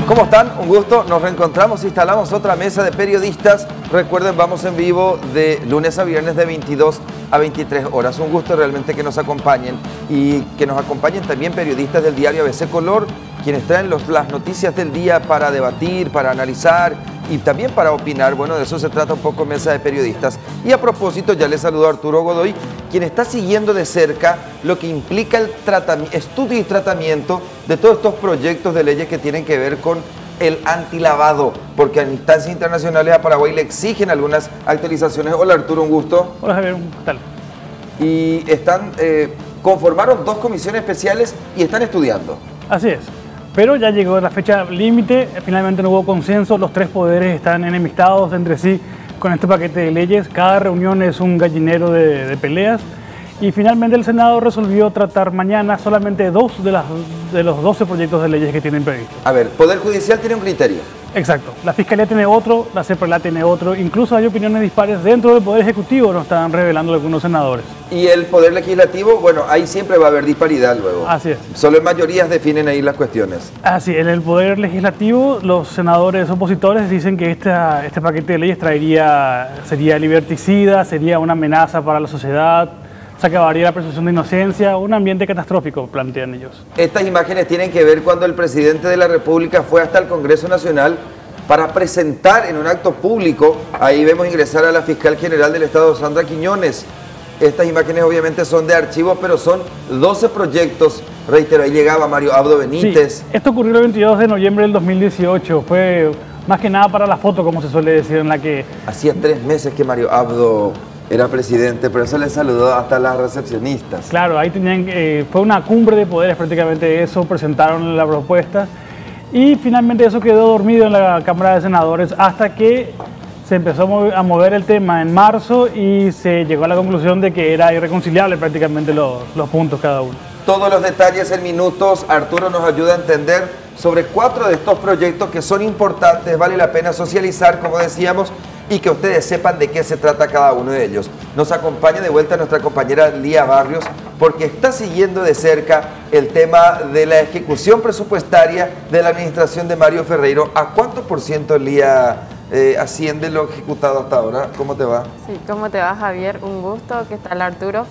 ¿Cómo están? Un gusto. Nos reencontramos, instalamos otra mesa de periodistas. Recuerden, vamos en vivo de lunes a viernes de 22 a 23 horas. Un gusto realmente que nos acompañen y que nos acompañen también periodistas del diario ABC Color, quienes traen las noticias del día para debatir, para analizar y también para opinar. Bueno, de eso se trata un poco Mesa de Periodistas. Y a propósito, ya les saludo a Arturo Godoy, quien está siguiendo de cerca lo que implica el estudio y tratamiento de todos estos proyectos de leyes que tienen que ver con el antilavado, porque en instancias internacionales a Paraguay le exigen algunas actualizaciones. Hola Arturo, un gusto. Hola Javier, ¿qué tal? Y conformaron dos comisiones especiales y están estudiando. Así es, pero ya llegó la fecha límite, finalmente no hubo consenso, los tres poderes están enemistados entre sí con este paquete de leyes, cada reunión es un gallinero de peleas y finalmente el Senado resolvió tratar mañana solamente dos de los 12 proyectos de leyes que tienen previstos. A ver, Poder Judicial tiene un criterio. Exacto, la Fiscalía tiene otro, la CEPRELA tiene otro, incluso hay opiniones dispares dentro del Poder Ejecutivo, nos están revelando algunos senadores. Y el Poder Legislativo, bueno, ahí siempre va a haber disparidad luego. Así es. Solo en mayorías definen ahí las cuestiones. Así, en el Poder Legislativo los senadores opositores dicen que este paquete de leyes sería liberticida, sería una amenaza para la sociedad, se acabaría la presunción de inocencia, un ambiente catastrófico, plantean ellos. Estas imágenes tienen que ver cuando el presidente de la República fue hasta el Congreso Nacional para presentar en un acto público, ahí vemos ingresar a la fiscal general del Estado, Sandra Quiñones. Estas imágenes obviamente son de archivo, pero son 12 proyectos. Reitero, ahí llegaba Mario Abdo Benítez. Sí, esto ocurrió el 22 de noviembre del 2018, fue más que nada para la foto, como se suele decir, en la que... Hacía 3 meses que Mario Abdo era presidente, pero eso le saludó hasta las recepcionistas. Claro, ahí fue una cumbre de poderes prácticamente eso, presentaron la propuesta y finalmente eso quedó dormido en la Cámara de Senadores hasta que se empezó a mover el tema en marzo y se llegó a la conclusión de que era irreconciliable prácticamente los puntos cada uno. Todos los detalles en minutos, Arturo nos ayuda a entender sobre 4 de estos proyectos que son importantes, vale la pena socializar, como decíamos, y que ustedes sepan de qué se trata cada uno de ellos. Nos acompaña de vuelta nuestra compañera Lía Barrios, porque está siguiendo de cerca el tema de la ejecución presupuestaria de la administración de Mario Ferreiro. ¿A cuánto por ciento, Lía, asciende lo ejecutado hasta ahora? ¿Cómo te va? Sí, ¿cómo te va, Javier? Un gusto, ¿qué tal, Arturo?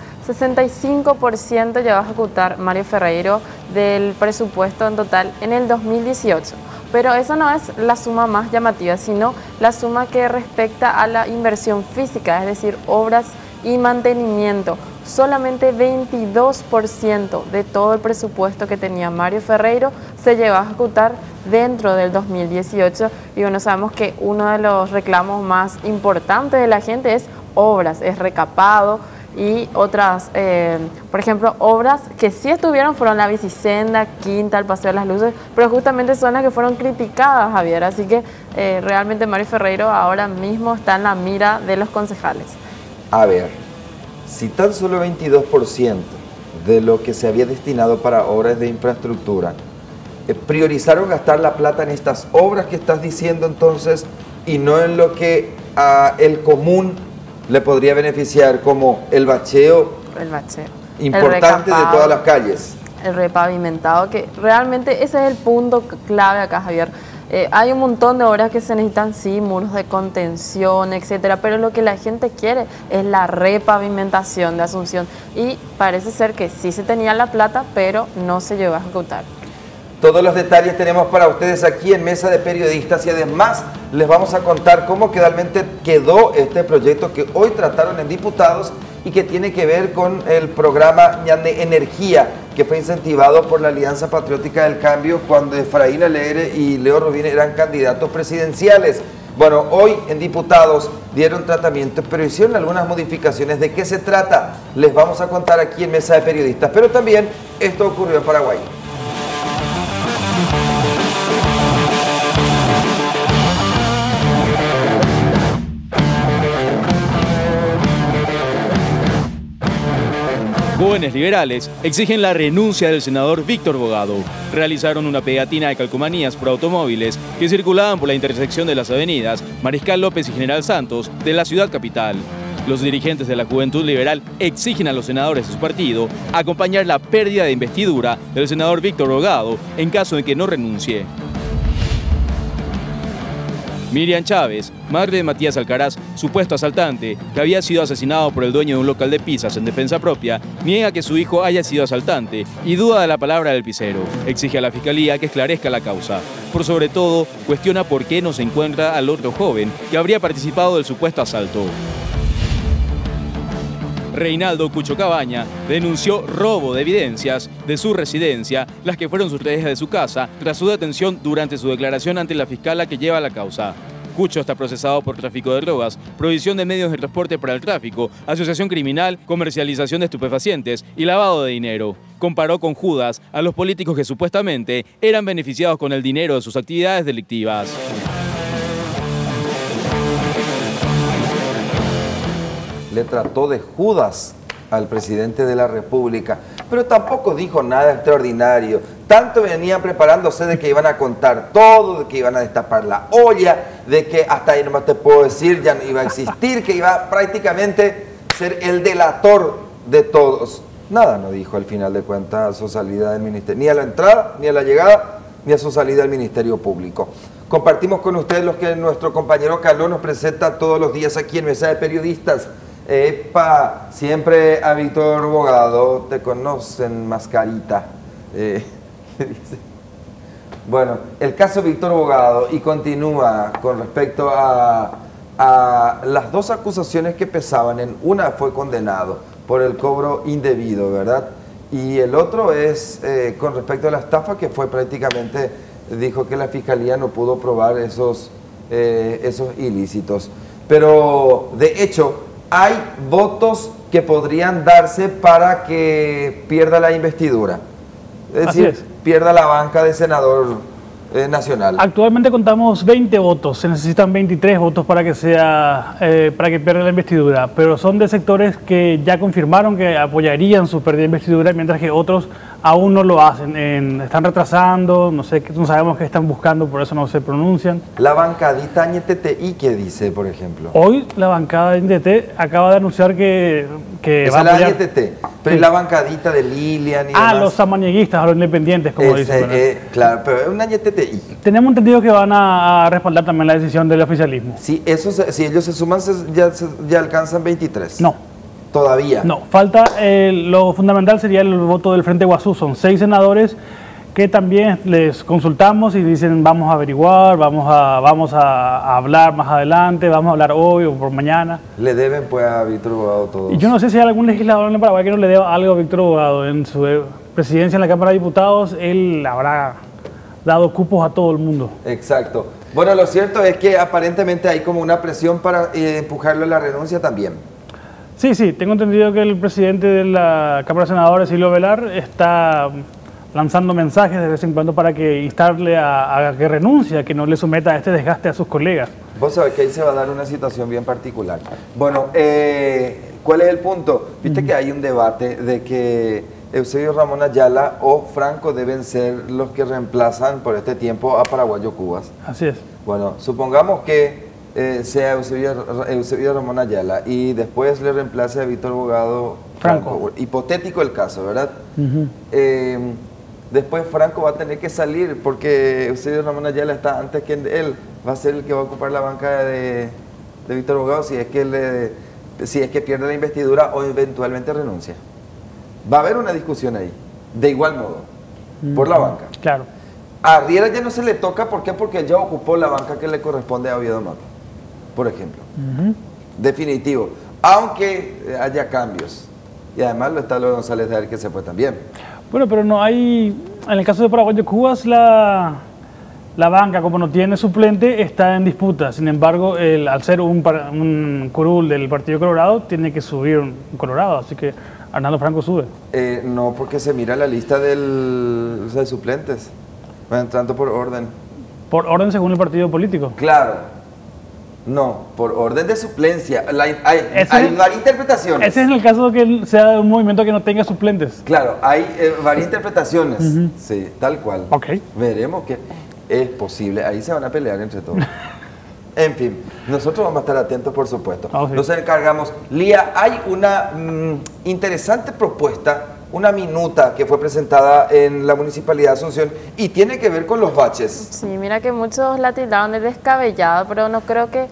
65% ya va a ejecutar Mario Ferreiro del presupuesto en total en el 2018. Pero eso no es la suma más llamativa, sino la suma que respecta a la inversión física, es decir, obras y mantenimiento. Solamente 22% de todo el presupuesto que tenía Mario Ferreiro se llegó a ejecutar dentro del 2018. Y bueno, sabemos que uno de los reclamos más importantes de la gente es obras, es recapado. Y otras, por ejemplo, obras que sí estuvieron fueron la Bicisenda, Quinta, el Paseo de las Luces, pero justamente son las que fueron criticadas, Javier. Así que realmente Mario Ferreiro ahora mismo está en la mira de los concejales. A ver, si tan solo 22% de lo que se había destinado para obras de infraestructura, priorizaron gastar la plata en estas obras que estás diciendo entonces y no en lo que el común le podría beneficiar, como el bacheo importante de todas las calles. El repavimentado, que realmente ese es el punto clave acá, Javier. Hay un montón de obras que se necesitan, sí, muros de contención, etcétera, pero lo que la gente quiere es la repavimentación de Asunción y parece ser que sí se tenía la plata, pero no se llegó a ejecutar. Todos los detalles tenemos para ustedes aquí en Mesa de Periodistas y además les vamos a contar cómo finalmente quedó este proyecto que hoy trataron en diputados y que tiene que ver con el programa Ñande Energía, que fue incentivado por la Alianza Patriótica del Cambio cuando Efraín Alegre y Leo Rubín eran candidatos presidenciales. Bueno, hoy en diputados dieron tratamiento, pero hicieron algunas modificaciones. ¿De qué se trata? Les vamos a contar aquí en Mesa de Periodistas, pero también esto ocurrió en Paraguay. Jóvenes liberales exigen la renuncia del senador Víctor Bogado. Realizaron una pegatina de calcomanías por automóviles que circulaban por la intersección de las avenidas Mariscal López y General Santos de la ciudad capital. Los dirigentes de la Juventud Liberal exigen a los senadores de su partido acompañar la pérdida de investidura del senador Víctor Bogado en caso de que no renuncie. Miriam Chávez, madre de Matías Alcaraz, supuesto asaltante, que había sido asesinado por el dueño de un local de pizzas en defensa propia, niega que su hijo haya sido asaltante y duda de la palabra del pizzero. Exige a la Fiscalía que esclarezca la causa. Por sobre todo, cuestiona por qué no se encuentra al otro joven que habría participado del supuesto asalto. Reinaldo Cucho Cabaña denunció robo de evidencias de su residencia, las que fueron sustraídas de su casa, tras su detención durante su declaración ante la fiscala que lleva la causa. Cucho está procesado por tráfico de drogas, provisión de medios de transporte para el tráfico, asociación criminal, comercialización de estupefacientes y lavado de dinero. Comparó con Judas a los políticos que supuestamente eran beneficiados con el dinero de sus actividades delictivas. Le trató de Judas al presidente de la República, pero tampoco dijo nada extraordinario. Tanto venían preparándose de que iban a contar todo, de que iban a destapar la olla, de que hasta ahí nomás te puedo decir, ya no iba a existir, que iba prácticamente a ser el delator de todos. Nada no dijo al final de cuentas a su salida del ministerio, ni a la entrada, ni a la llegada, ni a su salida del Ministerio Público. Compartimos con ustedes los que nuestro compañero Carlos nos presenta todos los días aquí en Mesa de Periodistas. Epa, siempre a Víctor Bogado, te conocen, mascarita. Bueno, el caso Víctor Bogado, y continúa con respecto a las dos acusaciones que pesaban. En una fue condenado por el cobro indebido, ¿verdad? Y el otro es con respecto a la estafa, que fue prácticamente, dijo que la Fiscalía no pudo probar esos ilícitos. Pero, de hecho, hay votos que podrían darse para que pierda la investidura. Es decir, pierda la banca de senador nacional. Actualmente contamos 20 votos, se necesitan 23 votos para que pierda la investidura, pero son de sectores que ya confirmaron que apoyarían su pérdida de investidura, mientras que otros aún no lo hacen, están retrasando, no sabemos qué están buscando, por eso no se pronuncian. La bancadita NTTI, ¿qué dice, por ejemplo? Hoy la bancada de NTT acaba de anunciar que va a apoyar. La NTT, pero sí. La bancadita de Lilian y demás. Los samanieguistas, a los independientes, como dicen. Claro, pero es una NTTI. Tenemos entendido que van a respaldar también la decisión del oficialismo. Sí, si ellos se suman, ya alcanzan 23. No. Todavía. No, falta, lo fundamental sería el voto del Frente Guazú. Son 6 senadores que también les consultamos y dicen vamos a averiguar, vamos a hablar más adelante, vamos a hablar hoy o por mañana. Le deben pues a Víctor Bogado todos. Y yo no sé si hay algún legislador en el Paraguay que no le deba algo a Víctor Bogado. En su presidencia en la Cámara de Diputados, él habrá dado cupos a todo el mundo. Exacto. Bueno, lo cierto es que aparentemente hay como una presión para empujarlo a la renuncia también. Sí, tengo entendido que el presidente de la Cámara de Senadores, Silvio Velar, está lanzando mensajes de vez en cuando para que instarle a que renuncie, a que no le someta a este desgaste a sus colegas. Vos sabés que ahí se va a dar una situación bien particular. Bueno, ¿cuál es el punto? Viste que hay un debate de que Eusebio Ramón Ayala o Franco deben ser los que reemplazan por este tiempo a Paraguayo Cubas. Así es. Bueno, supongamos que sea Eusebio Ramón Ayala y después le reemplace a Víctor Bogado Franco. Hipotético el caso, ¿verdad? Después Franco va a tener que salir porque Eusebio Ramón Ayala está antes que él. Va a ser el que va a ocupar la banca de Víctor Bogado si es que pierde la investidura o eventualmente renuncia. Va a haber una discusión ahí, de igual modo, por la banca. Claro. A Riera ya no se le toca, ¿por qué? Porque él ya ocupó la banca que le corresponde a Oviedo Mato, por ejemplo. Definitivo. Aunque haya cambios. Y además lo está Lolo González de Ayer, que se fue también. Bueno, pero no hay... En el caso de Paraguayo Cubas, la banca, como no tiene suplente, está en disputa. Sin embargo, al ser un curul del Partido Colorado, tiene que subir un Colorado. Así que Arnaldo Franco sube. No, porque se mira la lista de suplentes. Va entrando por orden. ¿Por orden según el partido político? Claro. No, por orden de suplencia. Hay varias interpretaciones. Ese es en el caso de que sea un movimiento que no tenga suplentes. Claro, hay varias interpretaciones. Sí, tal cual. Ok. Veremos que es posible. Ahí se van a pelear entre todos. En fin, nosotros vamos a estar atentos, por supuesto. Sí. Nos encargamos. Lía, hay una interesante propuesta, una minuta que fue presentada en la Municipalidad de Asunción y tiene que ver con los baches. Sí, mira que muchos la tildaron de descabellada, pero no creo que...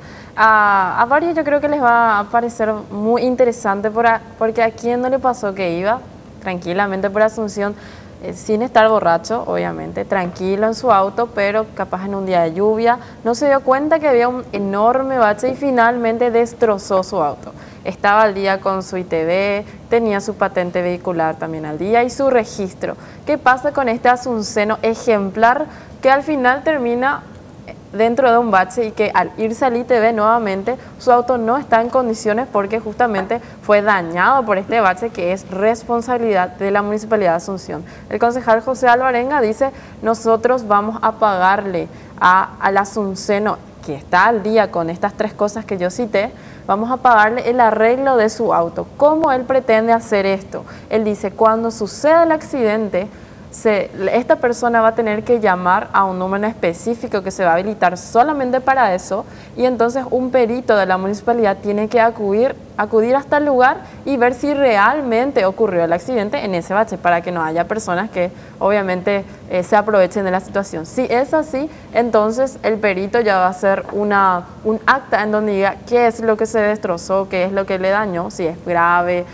A varios yo creo que les va a parecer muy interesante porque a quien no le pasó que iba tranquilamente por Asunción sin estar borracho, obviamente, tranquilo en su auto, pero capaz en un día de lluvia, no se dio cuenta que había un enorme bache y finalmente destrozó su auto. Estaba al día con su ITV, tenía su patente vehicular también al día y su registro. ¿Qué pasa con este asunceno ejemplar que al final termina dentro de un bache y que al irse al ITV nuevamente su auto no está en condiciones porque justamente fue dañado por este bache que es responsabilidad de la Municipalidad de Asunción? El concejal José Alvarenga dice: nosotros vamos a pagarle al asunceno que está al día con estas tres cosas que yo cité, vamos a pagarle el arreglo de su auto. ¿Cómo él pretende hacer esto? Él dice: cuando suceda el accidente, esta persona va a tener que llamar a un número específico que se va a habilitar solamente para eso, y entonces un perito de la municipalidad tiene que acudir hasta el lugar y ver si realmente ocurrió el accidente en ese bache, para que no haya personas que obviamente se aprovechen de la situación. Si es así, entonces el perito ya va a hacer un acta en donde diga qué es lo que se destrozó, qué es lo que le dañó, si es grave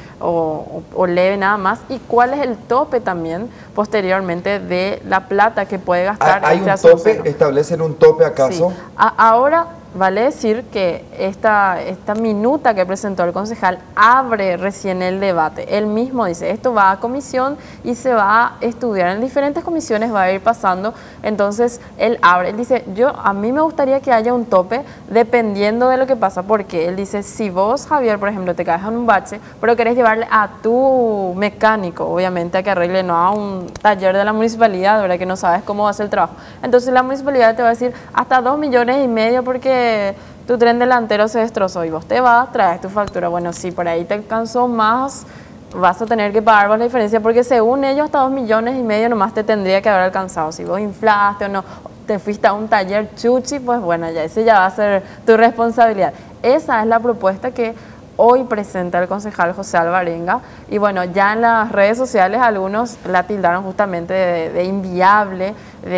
o leve nada más, y cuál es el tope también posteriormente de la plata que puede gastar. ¿Hay un tope? ¿Establecen un tope acaso? Sí. Ahora vale decir que esta minuta que presentó el concejal abre recién el debate. Él mismo dice: esto va a comisión y se va a estudiar en diferentes comisiones, va a ir pasando. Entonces él abre, él dice: a mí me gustaría que haya un tope dependiendo de lo que pasa, porque él dice: si vos, Javier, por ejemplo, te caes en un bache, pero querés llevarle a tu mecánico, obviamente a que arregle, no a un taller de la municipalidad, ¿verdad?, que no sabes cómo va a ser el trabajo. Entonces la municipalidad te va a decir hasta 2,5 millones porque tu tren delantero se destrozó, y vos te vas, traes tu factura. Bueno, si por ahí te alcanzó más, vas a tener que pagar vos la diferencia, porque según ellos hasta 2,5 millones nomás te tendría que haber alcanzado. Si vos inflaste o no, te fuiste a un taller chuchi, pues bueno, ya ese ya va a ser tu responsabilidad. Esa es la propuesta que hoy presenta el concejal José Alvarenga, y bueno, ya en las redes sociales algunos la tildaron justamente de inviable,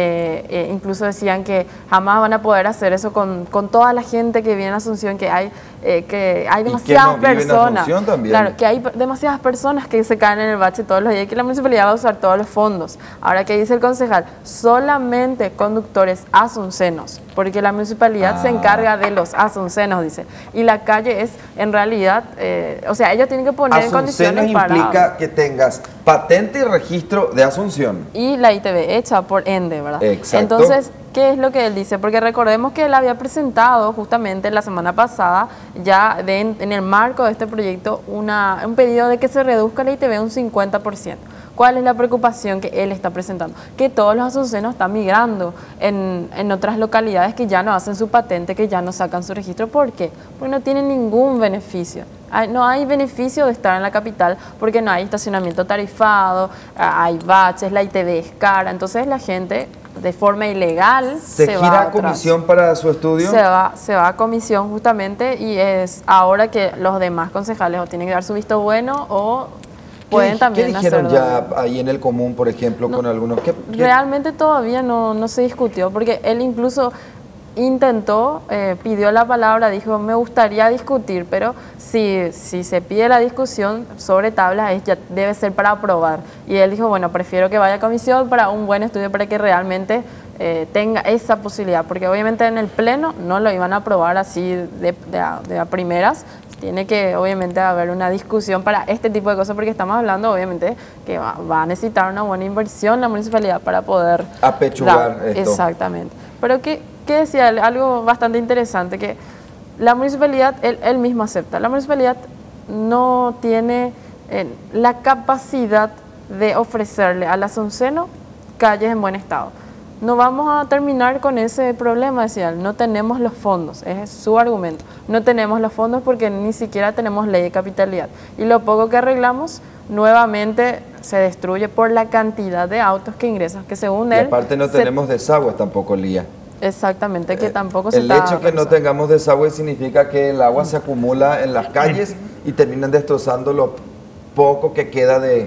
incluso decían que jamás van a poder hacer eso con toda la gente que viene a Asunción, que hay demasiadas personas, claro, que hay demasiadas personas que se caen en el bache todos los días, que la municipalidad va a usar todos los fondos. Ahora, ¿qué dice el concejal? Solamente conductores asuncenos, porque la municipalidad se encarga de los asuncenos, dice, y la calle es en realidad, o sea, ellos tienen que poner en condiciones para... implica que tengas patente y registro de Asunción. Y la ITV hecha por ENDE, ¿verdad? Exacto. Entonces, ¿qué es lo que él dice? Porque recordemos que él había presentado justamente la semana pasada, ya en el marco de este proyecto, un pedido de que se reduzca la ITV un 50%. ¿Cuál es la preocupación que él está presentando? Que todos los asuncenos están migrando en otras localidades que ya no hacen su patente, que ya no sacan su registro. ¿Por qué? Porque no tienen ningún beneficio. No hay beneficio de estar en la capital porque no hay estacionamiento tarifado, hay baches, la ITV es cara. Entonces la gente de forma ilegal ¿Se gira a comisión para su estudio? Se va a comisión justamente, y es ahora que los demás concejales o tienen que dar su visto bueno o pueden también hacer... ¿Qué dijeron ya ahí en el común, por ejemplo, con algunos? Realmente todavía no se discutió, porque él incluso intentó, pidió la palabra, dijo: me gustaría discutir, pero si se pide la discusión sobre tablas, ya debe ser para aprobar. Y él dijo: bueno, prefiero que vaya a comisión para un buen estudio, para que realmente tenga esa posibilidad, porque obviamente en el pleno no lo iban a aprobar así de a primeras. Tiene que obviamente haber una discusión para este tipo de cosas, porque estamos hablando obviamente que va a necesitar una buena inversión la municipalidad para poder apechugar esto. Exactamente. Pero ¿qué decía? Algo bastante interesante, que la municipalidad, él mismo acepta, la municipalidad no tiene la capacidad de ofrecerle al asunceno calles en buen estado. No vamos a terminar con ese problema, decía él. No tenemos los fondos, es su argumento. No tenemos los fondos porque ni siquiera tenemos ley de capitalidad. Y lo poco que arreglamos, nuevamente se destruye por la cantidad de autos que ingresan, que según él... Y aparte no tenemos desagües tampoco, Lía. Exactamente, que tampoco se está... El hecho de que no tengamos desagüe significa que el agua se acumula en las calles y terminan destrozando lo poco que queda de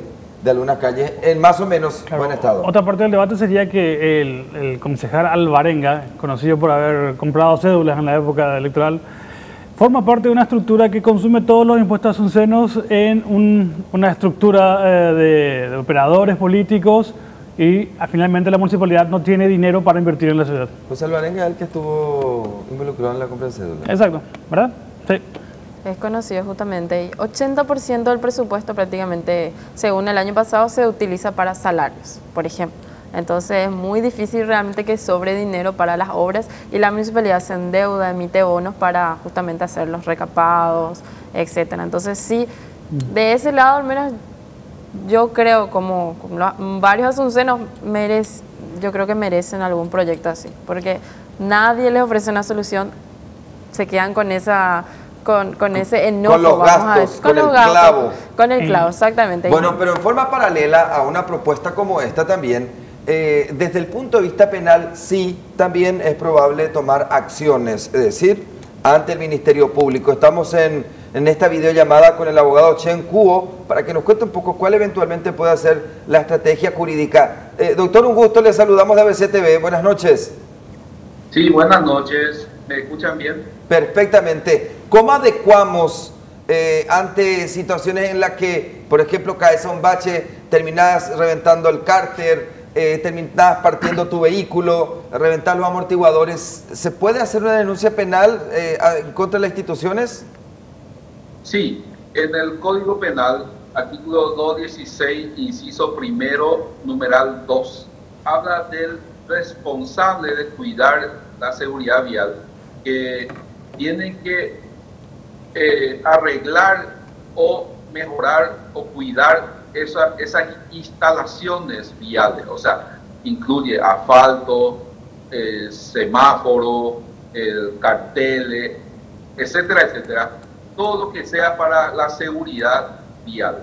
de algunas calles en más o menos Claro, buen estado. otra parte del debate sería que el concejal Alvarenga, conocido por haber comprado cédulas en la época electoral, forma parte de una estructura que consume todos los impuestos asuncenos en una estructura de operadores políticos y finalmente la municipalidad no tiene dinero para invertir en la ciudad. José Alvarenga es el que estuvo involucrado en la compra de cédulas. Exacto, ¿verdad? Sí. Es conocido justamente. Y 80% del presupuesto prácticamente, según el año pasado, se utiliza para salarios, por ejemplo. Entonces es muy difícil realmente que sobre dinero para las obras y la municipalidad se endeuda, emite bonos para justamente hacer los recapados, etcétera. Entonces sí, de ese lado al menos yo creo como varios asuncenos yo creo que merecen algún proyecto así, porque nadie les ofrece una solución, se quedan con esa... Con ese enojo, con los gastos, con el clavo. Con el clavo, exactamente. Bueno, pero en forma paralela a una propuesta como esta también, desde el punto de vista penal, sí, también es probable tomar acciones, es decir, ante el Ministerio Público. Estamos en esta videollamada con el abogado Chen Kuo para que nos cuente un poco cuál eventualmente puede ser la estrategia jurídica. Doctor, un gusto, le saludamos de ABC TV. Buenas noches. Sí, buenas noches. ¿Me escuchan bien? Perfectamente. ¿Cómo adecuamos ante situaciones en las que, por ejemplo, caes a un bache, terminas reventando el cárter, terminas partiendo tu vehículo, reventar los amortiguadores? ¿Se puede hacer una denuncia penal contra las instituciones? Sí, en el Código Penal, artículo 216, inciso primero, numeral 2, habla del responsable de cuidar la seguridad vial, que tienen que arreglar o mejorar o cuidar esas instalaciones viales, o sea, incluye asfalto, semáforo, carteles, etcétera, etcétera, todo lo que sea para la seguridad vial.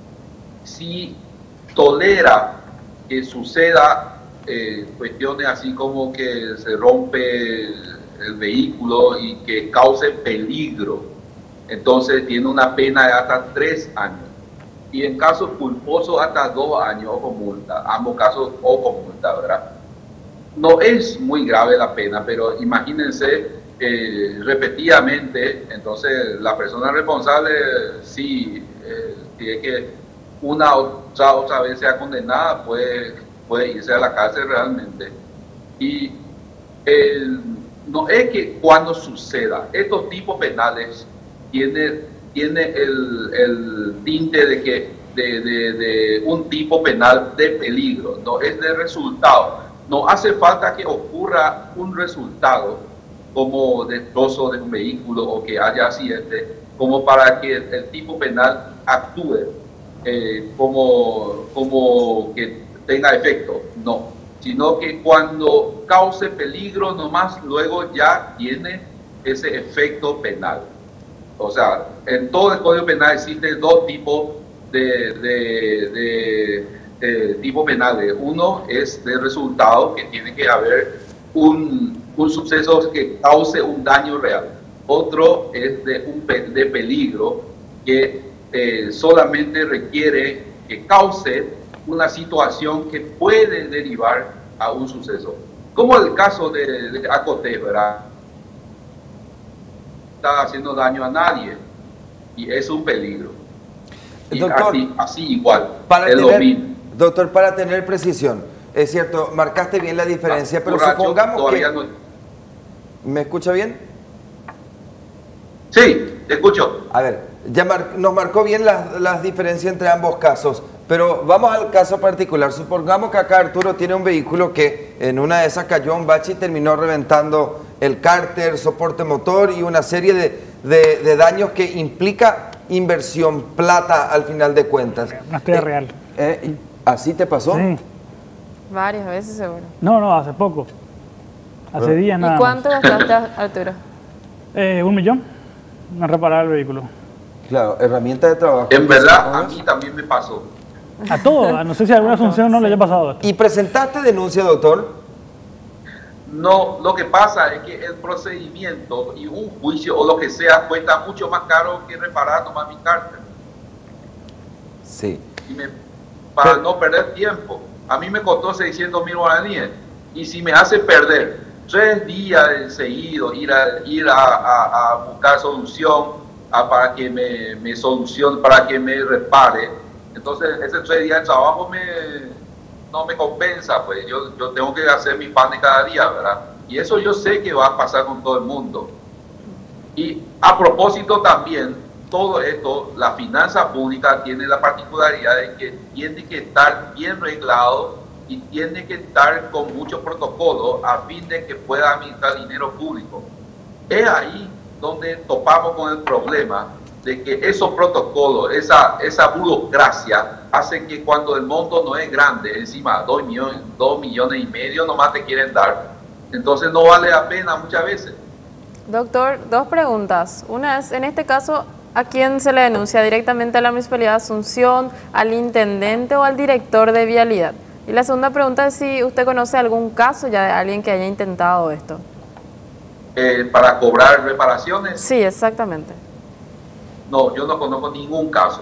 Si tolera que suceda cuestiones así como que se rompe el vehículo y que cause peligro, entonces tiene una pena de hasta 3 años. Y en casos culposos hasta 2 años o con multa, ambos casos o con multa, ¿verdad? No es muy grave la pena, pero imagínense repetidamente, entonces la persona responsable sí tiene que una otra vez sea condenada, puede irse a la cárcel realmente. Y no es que cuando suceda, estos tipos penales tiene el tinte de que de un tipo penal de peligro, no es de resultado. No hace falta que ocurra un resultado como destrozo de un vehículo o que haya accidente, como para que el tipo penal actúe como que tenga efecto, no, sino que cuando cause peligro nomás luego ya tiene ese efecto penal. O sea, en todo el Código Penal existen 2 tipos de tipos penales. Uno es de resultado, que tiene que haber un suceso que cause un daño real. Otro es de peligro, que solamente requiere que cause una situación que puede derivar a un suceso. Como el caso de Acoté, ¿verdad? Está haciendo daño a nadie y es un peligro. Y doctor, así igual, es lo mismo. Doctor, para tener precisión, es cierto, marcaste bien la diferencia, pero supongamos que... No... ¿Me escucha bien? Sí, te escucho. A ver, ya nos marcó bien las diferencias entre ambos casos, pero vamos al caso particular. Supongamos que acá Arturo tiene un vehículo que en una de esas cayó un bache y terminó reventando el cárter, soporte motor y una serie de daños que implica inversión, plata al final de cuentas. Una historia real. ¿Así te pasó? Sí. Varias veces seguro. No, hace poco. Hace días nada. ¿Y cuánto gastaste, Arturo? 1 millón en reparar el vehículo. Claro, herramienta de trabajo. En verdad, a mí también me pasó. A todo, no sé si a alguna asunción no le haya pasado esto. ¿Y presentaste denuncia, doctor? No, lo que pasa es que el procedimiento y un juicio o lo que sea cuesta mucho más caro que reparar nomás mi cárter. Sí. para no perder tiempo. A mí me costó 600.000 guaraníes y si me hace perder 3 días seguidos, ir a buscar solución para que me solucione, para que me repare, entonces ese 3 días de trabajo no me compensa, pues yo tengo que hacer mi pan de cada día, ¿verdad? Y eso yo sé que va a pasar con todo el mundo. Y a propósito también, todo esto, la finanza pública tiene la particularidad de que tiene que estar bien reglado y tiene que estar con mucho protocolo a fin de que pueda administrar dinero público. Es ahí donde topamos con el problema de que esos protocolos, esa burocracia, hace que cuando el monto no es grande, encima 2 millones y medio nomás te quieren dar, entonces no vale la pena muchas veces. Doctor, 2 preguntas. Una es, en este caso, ¿a quién se le denuncia? ¿Directamente a la Municipalidad de Asunción, al intendente o al director de vialidad? Y la segunda pregunta es si usted conoce algún caso ya de alguien que haya intentado esto. ¿Para cobrar reparaciones? Sí, exactamente. No, yo no conozco ningún caso.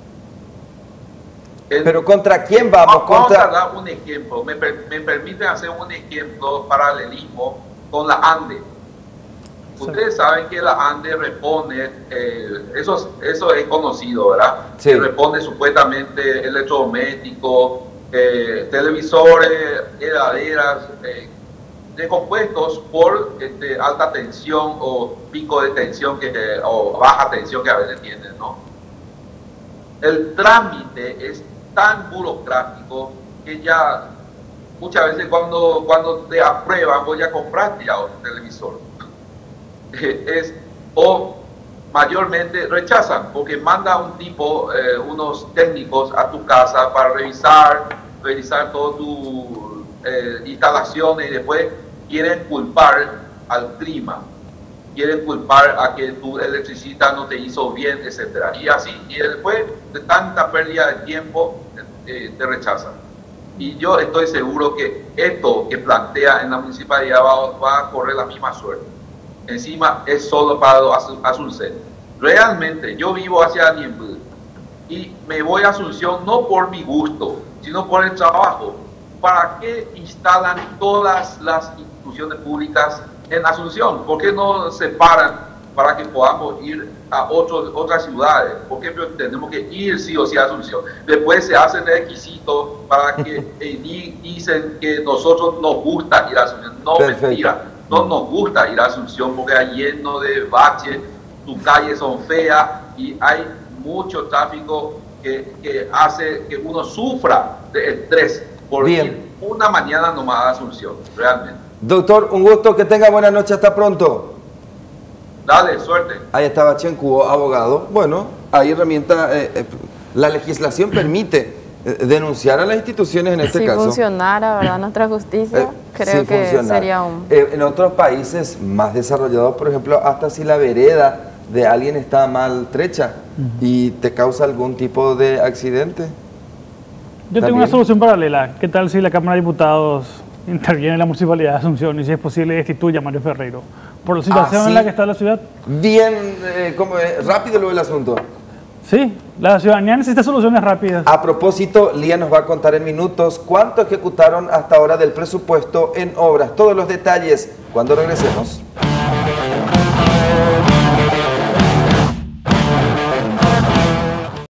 ¿Pero contra quién vamos? Vamos a dar un ejemplo. Me permite hacer un ejemplo, paralelismo con la ANDE. Ustedes saben que la ANDE repone, eso es conocido, ¿verdad? Sí. Que repone supuestamente electrodomésticos, televisores, heladeras, descompuestos por alta tensión o pico de tensión o baja tensión que a veces tienen, ¿no? El trámite es tan burocrático que ya muchas veces cuando te aprueban vos ya compraste ya otro televisor. O mayormente rechazan porque manda un tipo, unos técnicos a tu casa para revisar todas tus instalaciones y después quieren culpar al clima, quieren culpar a que tu electricista no te hizo bien, etcétera, y así, y después de tanta pérdida de tiempo te rechazan. Y yo estoy seguro que esto que plantea en la municipalidad va a correr la misma suerte. Encima es solo para Asunción. Realmente yo vivo hacia Niembú y me voy a Asunción no por mi gusto, sino por el trabajo. ¿Para qué instalan todas las instituciones públicas en Asunción? ¿Por qué no se paran para que podamos ir a otras ciudades? ¿Por qué tenemos que ir sí o sí a Asunción? Después se hacen requisitos para que dicen que nosotros nos gusta ir a Asunción. No, perfecto. Mentira. No nos gusta ir a Asunción porque hay lleno de baches, tus calles son feas y hay mucho tráfico que hace que uno sufra de estrés por ir una mañana nomás a Asunción, realmente. Doctor, un gusto, que tenga buena noche, hasta pronto. Dale, suerte. Ahí estaba Chencuo, abogado. Bueno, hay herramienta, la legislación permite denunciar a las instituciones en este caso. Si funcionara, ¿verdad?, nuestra justicia, creo que sería un... En otros países más desarrollados, por ejemplo, hasta si la vereda de alguien está maltrecha y te causa algún tipo de accidente. Yo tengo una solución paralela. ¿Qué tal si la Cámara de Diputados interviene en la Municipalidad de Asunción y, si es posible, destituye a Mario Ferreiro por la situación en la que está la ciudad? Bien, rápido lo del asunto. Sí, la ciudadanía necesita soluciones rápidas. A propósito, Lía nos va a contar en minutos cuánto ejecutaron hasta ahora del presupuesto en obras. Todos los detalles cuando regresemos.